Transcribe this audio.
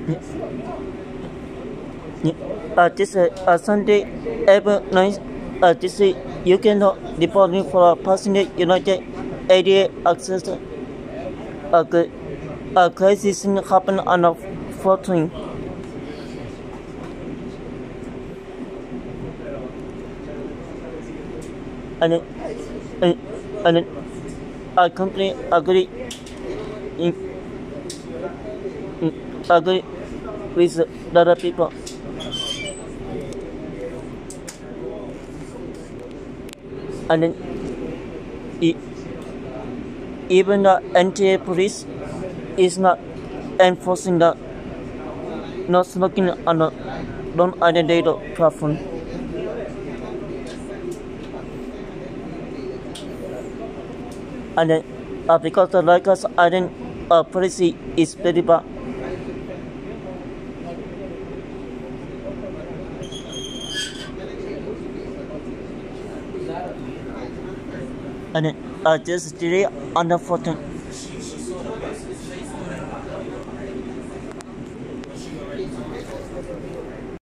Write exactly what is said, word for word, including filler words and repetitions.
Uh, this uh, uh, Sunday, April ninth, uh, this uh, you can uh, reporting for a passenger United eighty-eight access. A good uh, crisis happened on the fourteenth. And and and I completely agree. In, in, agree with the other people. And then, e- even the N T A police is not enforcing the not smoking on the non-identified platform. And then, uh, because the Rikers Island uh, policy is very bad. And then, uh, just delay on the fourteenth.